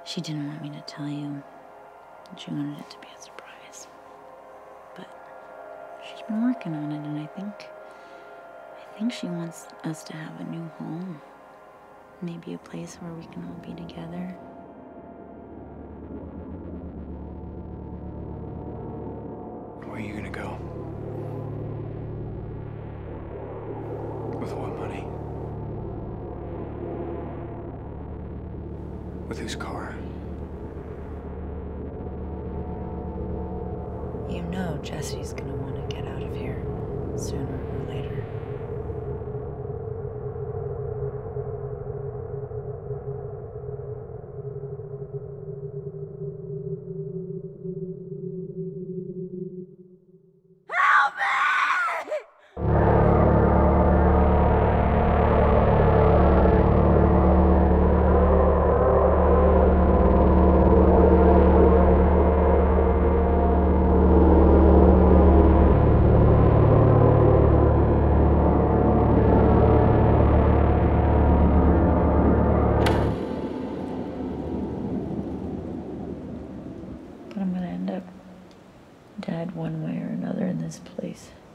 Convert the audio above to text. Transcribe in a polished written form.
She didn't want me to tell you. She wanted it to be a surprise. But she's been working on it, and I think she wants us to have a new home. Maybe a place where we can all be together. Where are you gonna go? With what money? With whose car? You know Jesse's gonna want to get out of here sooner or later. But I'm gonna end up dead one way or another in this place.